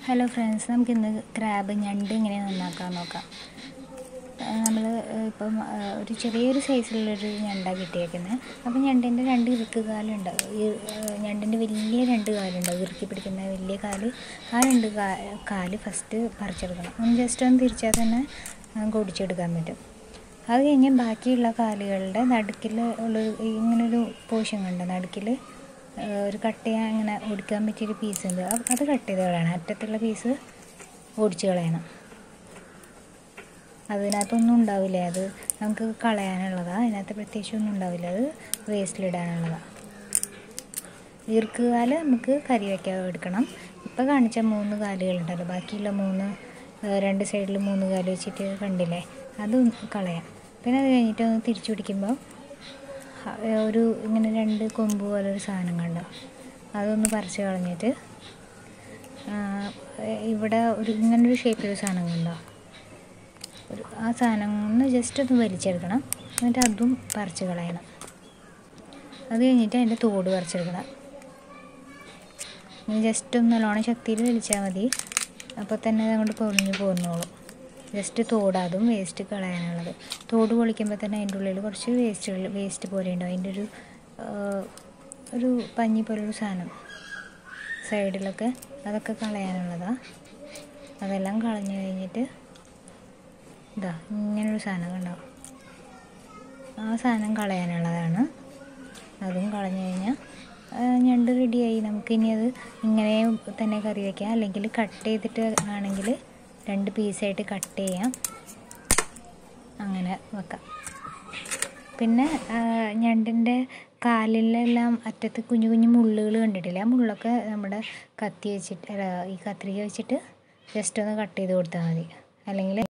Hello friends, നമുക്കിന്ന് crab ഞണ്ട് എങ്ങനെ നന്നാക്കാൻ നോക്കാം. നമ്മൾ ഇപ്പം ഒരു ചെറിയൊരു സൈസിലുള്ളൊരു ഞണ്ടാണ് കിട്ടിയേക്കുന്നത്. അപ്പം ഞണ്ടിൻ്റെ രണ്ട് ഇറുക്ക് കാലുണ്ട്. ഞണ്ടിൻ്റെ വലിയ രണ്ട് കാലുണ്ടാവും, ഇറുക്കി പിടിക്കുന്ന വലിയ കാല്. ആ രണ്ട് കാല് ഫസ്റ്റ് പറിച്ചെടുക്കണം. ഒന്ന് ജസ്റ്റ് ഒന്ന് തിരിച്ചാൽ തന്നെ നമുക്ക് ഒടിച്ചെടുക്കാൻ പറ്റും. അത് കഴിഞ്ഞ് ബാക്കിയുള്ള കാലുകളുടെ നടുക്കിൽ ഉള്ളൊരു ഇങ്ങനൊരു പോർഷൻ കണ്ട് നടുക്കിൽ ഒരു കട്ട് ചെയ്യാൻ ഇങ്ങനെ ഒടിക്കാൻ പറ്റിയൊരു പീസ് ഉണ്ട്. അത് കട്ട് ചെയ്ത് കളയണം. അറ്റത്തുള്ള പീസ് ഒടിച്ച് കളയണം. അതിനകത്തൊന്നും ഉണ്ടാവില്ല, അത് നമുക്ക് കളയാനുള്ളതാണ്. അതിനകത്ത് പ്രത്യേകിച്ചൊന്നും ഉണ്ടാവില്ല, അത് വേസ്റ്റിലിടാനുള്ളതാണ്. ഈർക്കുകാല് നമുക്ക് കറി വയ്ക്കാൻ എടുക്കണം. ഇപ്പോൾ കാണിച്ച 3 കാലുകളുണ്ടല്ലോ, ബാക്കിയുള്ള രണ്ട് സൈഡിൽ 3 കാല് വെച്ചിട്ട് കണ്ടില്ലേ, അത് കളയാം. പിന്നെ അത് കഴിഞ്ഞിട്ട് ഒന്ന് തിരിച്ചു പിടിക്കുമ്പോൾ ഒരു ഇങ്ങനെ 2 കൊമ്പ് പോലെ ഒരു സാധനം കണ്ടോ, അതൊന്ന് പറിച്ച് കളഞ്ഞിട്ട് ഇവിടെ ഇങ്ങനൊരു ഷേപ്പിലൊരു സാധനം കണ്ടോ, ആ സാധനം ഒന്ന് ജസ്റ്റ് ഒന്ന് വലിച്ചെടുക്കണം. എന്നിട്ട് അതും പറിച്ച് കളയണം. അത് കഴിഞ്ഞിട്ട് അതിൻ്റെ തോട് പറിച്ചെടുക്കണം. ജസ്റ്റ് ഒന്ന് നല്ലോണം ശക്തിയിൽ വലിച്ചാൽ മതി, അപ്പോൾ തന്നെ അങ്ങോട്ട് പൊളിഞ്ഞ് പോന്നോളും. ജസ്റ്റ് തോട്, അതും വേസ്റ്റ് കളയാനുള്ളത്. തോട് പൊളിക്കുമ്പോൾ തന്നെ അതിൻ്റെ ഉള്ളിൽ കുറച്ച് വേസ്റ്റ് പോലെ ഉണ്ടാവും. അതിൻ്റെ ഒരു പഞ്ഞി പോലൊരു സാധനം സൈഡിലൊക്കെ, അതൊക്കെ കളയാനുള്ളതാണ്. അതെല്ലാം കളഞ്ഞു കഴിഞ്ഞിട്ട് ഇതാ ഇങ്ങനൊരു സാധനം കണ്ടാവും, ആ സാധനം കളയാനുള്ളതാണ്. അതും കളഞ്ഞു കഴിഞ്ഞാൽ ഞണ്ട് റെഡിയായി. നമുക്കിനി അത് ഇങ്ങനെ തന്നെ കറി വയ്ക്കാം, അല്ലെങ്കിൽ കട്ട് ചെയ്തിട്ട് ആണെങ്കിൽ 2 പീസായിട്ട് കട്ട് ചെയ്യാം, അങ്ങനെ വെക്കാം. പിന്നെ ഞണ്ടിൻ്റെ കാലിലെല്ലാം അറ്റത്ത് കുഞ്ഞു കുഞ്ഞു മുള്ളുകൾ കണ്ടിട്ടില്ല, ആ മുള്ളൊക്കെ നമ്മുടെ കത്തി വെച്ചിട്ട് ഈ കത്രിക വെച്ചിട്ട് ജസ്റ്റ് ഒന്ന് കട്ട് ചെയ്ത് കൊടുത്താൽ മതി. അല്ലെങ്കിൽ